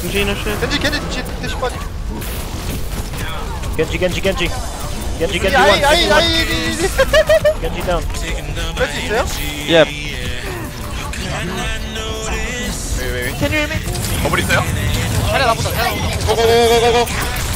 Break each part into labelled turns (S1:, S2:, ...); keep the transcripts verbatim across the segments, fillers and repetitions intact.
S1: Gina shit.
S2: 겐지 겐지 뒤 대시 빠지.
S3: Genji, Genji, Genji. Genji, Genji
S2: 아이
S3: one.
S2: 아이
S3: Genji one.
S2: 아이.
S3: Genji down.
S2: 뺄수 있어요?
S4: Yep.
S2: 왜왜 왜?
S1: Can you hear me?
S2: 버블 있어요?
S5: 자리 나보다 자리 나보다.
S2: 고고고고고고.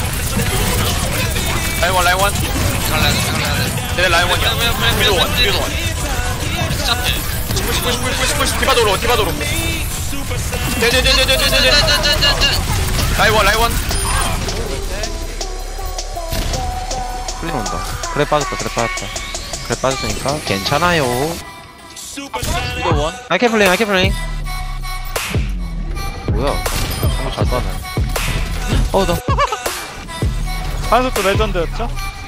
S2: 라인 원 라인 원. 네 라인 원이야. 위도 원 위도 원. 푸시 푸시 푸시 푸시 푸시 디바도로 디바도로. 네네네네네네네. 라인 원 라인 원.
S4: 풀린 온다. 그래 빠졌다. 그래 빠졌다. 그래 빠졌으니까 괜찮아요.
S5: 위도 원.
S4: I can play. I can play. 뭐야? 정말 잘 빠네. 어, 너.
S1: 한석도 레전드였죠?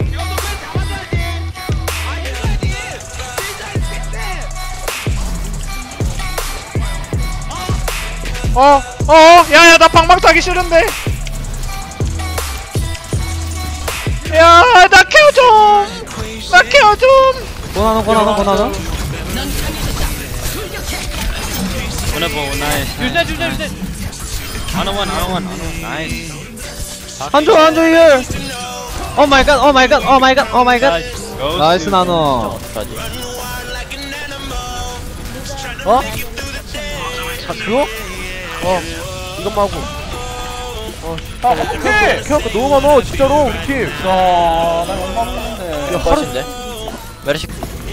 S1: 어, 어, 야야 나 방방 타기 싫은데. 야, 나 케어 좀. 나 케어 좀.
S4: 고나노 고나노 고나노.
S5: 유재 유재 유재.
S4: 한조 한조 here. Oh my god. Oh my god. Oh my god. Oh my god. 나이스 나노.
S3: 어? 자, 그거? 어, 이것만 하고. 어, 아, 어떡해! 케어가 너무 많아, 진짜로, 우리 팀.
S5: 야, 나 영광인데.
S3: 야, 하루.
S5: 메르시.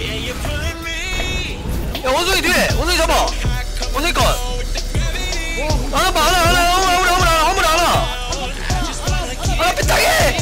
S2: 야 원숭이 뒤에 원숭이 잡아. 원숭이 컷. 하나 봐 하나 하나 하나 하나 하나 하나 하나 하나 삐딱해.